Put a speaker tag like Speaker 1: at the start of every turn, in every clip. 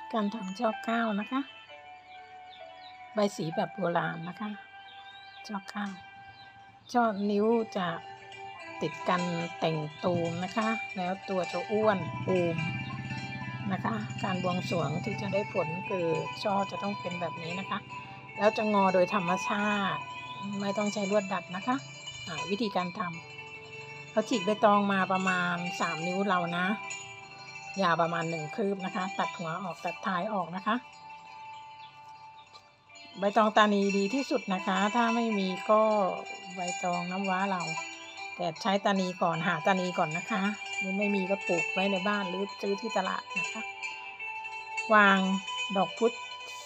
Speaker 1: การทำช่อเก้านะคะใบสีแบบโบราณนะคะช่อเก้าช่อนิ้วจะติดกันแต่งตูมนะคะแล้วตัวจะอ้วนปูมนะคะการบวงสรวงที่จะได้ผลคือช่อจะต้องเป็นแบบนี้นะคะแล้วจะงอโดยธรรมชาติไม่ต้องใช้ลวดดัดนะคะวิธีการทำเราฉีกใบตองมาประมาณ3 นิ้วเรานะยาวประมาณ1 คืบนะคะตัดหัวออกตัดท้ายออกนะคะใบตองตานีดีที่สุดนะคะถ้าไม่มีก็ใบตองน้ำว้าเราแต่ใช้ตานีก่อนหาตานีก่อนนะคะหรือไม่มีก็ปลูกไว้ในบ้านหรือซื้อที่ตลาดนะคะวางดอกพุธ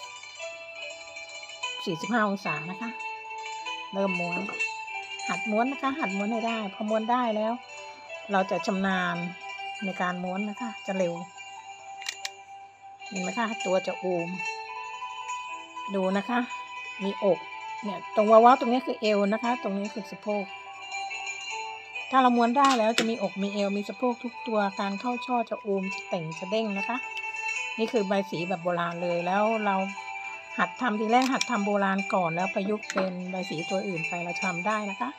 Speaker 1: 45 องศานะคะเริ่มม้วนหัดม้วนนะคะหัดม้วนให้ได้พอม้วนได้แล้วเราจะชำนาญในการม้วนนะคะจะเร็วเห็นไหมคะตัวจะอูมดูนะคะมีอกเนี่ยตรงว้าวตรงนี้คือเอวนะคะตรงนี้คือสะโพกถ้าเราม้วนได้แล้วจะมีอกมีเอวมีสะโพกทุกตัวการเข้าช่อจะอูมจะเต่งจะเด้งนะคะนี่คือใบสีแบบโบราณเลยแล้วเราหัดทำทีแรกหัดทำโบราณก่อนแล้วประยุกต์เป็นใบสีตัวอื่นไปเราทำได้นะคะ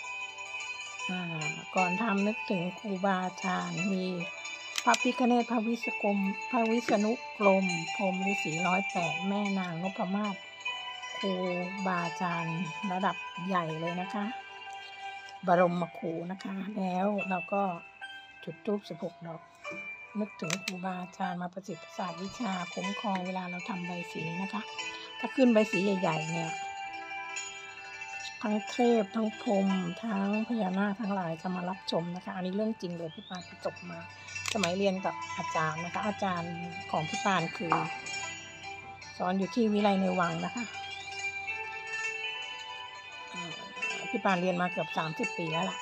Speaker 1: ก่อนทำนึกถึงครูบาอาจารย์มีพระพิฆเนศพระวิษณุกรมพรหมฤาษี108แม่นางนพมาศครูบาอาจารย์ระดับใหญ่เลยนะคะบรมครูนะคะแล้วเราก็จุดธูป16 ดอกนึกถึงครูบาอาจารย์มาประสิทธิ์ประสาทวิชาคุ้มครองเวลาเราทำใบสีนะคะถ้าขึ้นใบสีใหญ่ๆเนี่ยทั้งเทพทั้งพรหมทั้งพญานาคทั้งหลายจะมารับชมนะคะอันนี้เรื่องจริงเลยพี่ปานจบมาสมัยเรียนกับอาจารย์นะคะอาจารย์ของพี่ปานคือสอนอยู่ที่วิไลในวังนะคะพี่ปานเรียนมาเกือบ30 ปีแล้วล่ะ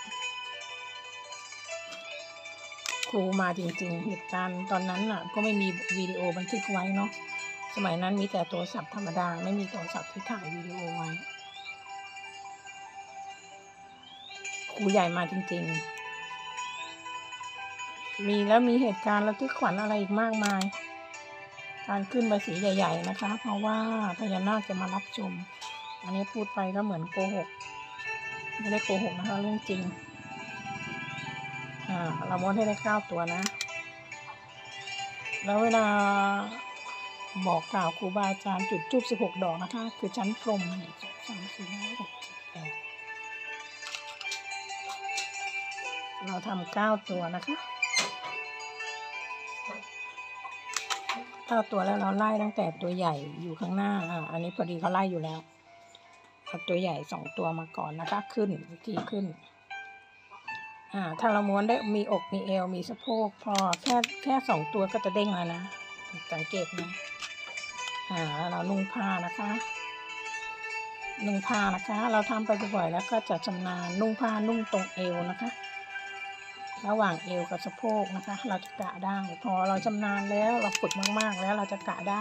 Speaker 1: ครูมาจริงๆเหตุการณ์ตอนนั้นน่ะก็ไม่มีวิดีโอบันทึกไว้เนาะสมัยนั้นมีแต่โทรศัพท์ธรรมดาไม่มีโทรศัพท์ที่ถ่ายวิดีโอไว้ครูใหญ่มาจริงๆมีแล้วมีเหตุการณ์ระทึกขวัญอะไรอีกมากมายการขึ้นใบสีใหญ่ๆนะคะเพราะว่าพญานาคจะมารับชมอันนี้พูดไปก็เหมือนโกหกไม่ได้โกหกนะคะเรื่องจริงเราม้วนให้ได้9 ตัวนะแล้วเวลาบอกกล่าวครูบาอาจารย์จุดธูป16 ดอกนะคะคือชั้นพรหม1 2 3 4 5 6 7 8เราทำ9 ตัวนะคะ9 ตัวแล้วเราไล่ตั้งแต่ตัวใหญ่อยู่ข้างหน้าอันนี้พอดีเขาไล่อยู่แล้วเอาตัวใหญ่2 ตัวมาก่อนนะคะขึ้นวิธีขึ้นถ้าเราม้วนได้มีอกมีเอวมีสะโพกพอแค่2 ตัวก็จะเด้งแล้วนะสังเกตนะแล้วเรานุ่งผ้านะคะเราทำไปบ่อยๆแล้วก็จะชำนาญนุ่งผ้านุ่งตรงเอวนะคะระหว่างเอวกับสะโพกนะคะเราจะกะได้พอเราชำนาญแล้วเราฝึกมากๆแล้วเราจะกะได้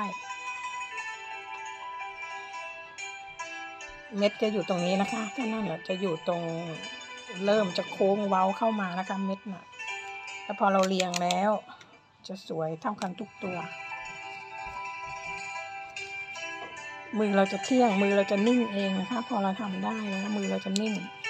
Speaker 1: เม็ดจะอยู่ตรงนี้นะคะถ้านั่นจะอยู่ตรงเริ่มจะโค้งเว้าเข้ามานะคะเม็ดน่ะแล้วพอเราเรียงแล้วจะสวยเท่ากันทุกตัวมือเราจะเที่ยงมือเราจะนิ่งเองนะคะพอเราทำได้แล้วมือเราจะนิ่ง